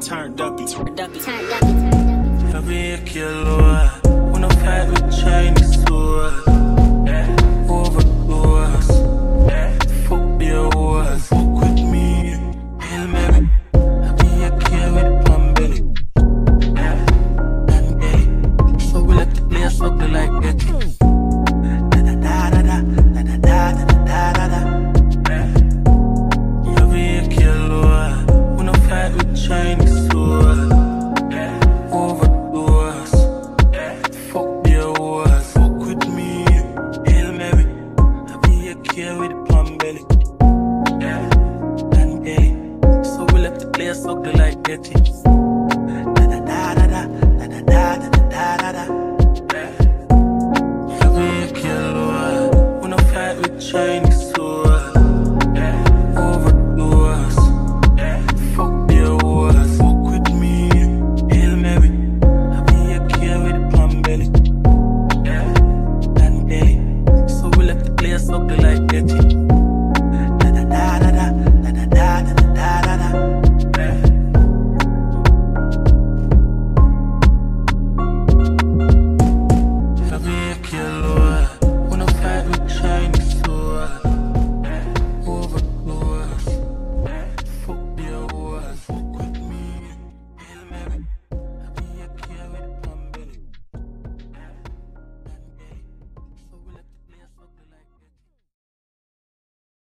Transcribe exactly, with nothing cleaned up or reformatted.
turned up, you turned up, Turned up, turned up. I be a killer. Wanna fight with Chinese swords. Overdoors. Fuck the wars. Fuck with me. Hail Mary. I be a killer with a plum belly. And gay. So we let the place ugly like Betty. Da da da da da. Da da da da da da. I be a killer. Wanna fight with Chinese swords. Overdoors. Fuck the wars. Fuck with me. Hail Mary. I be a killer with a plum belly. And gay. So we let the place ugly like Betty.